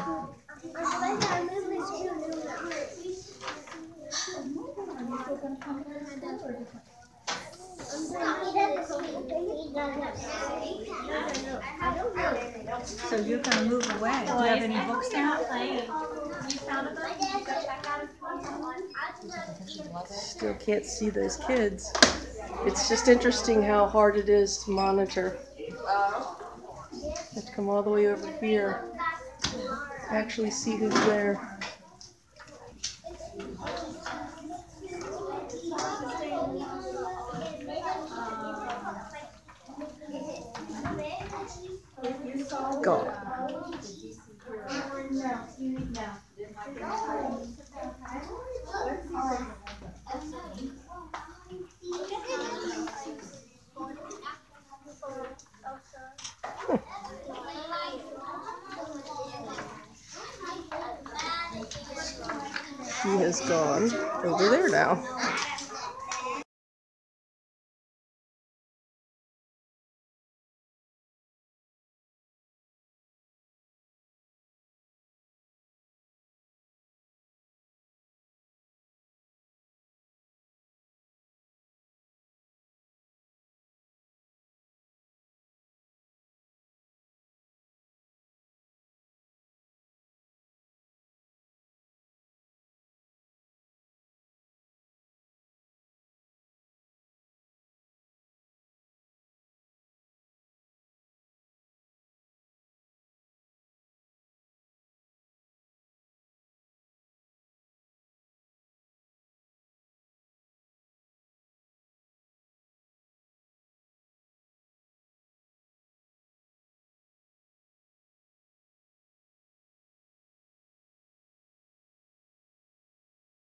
So you're going to move away. Do you have any books now? Still can't see those kids. It's just interesting how hard it is to monitor. Let's come all the way over here. Actually see who's there. Gone. He has gone over there now.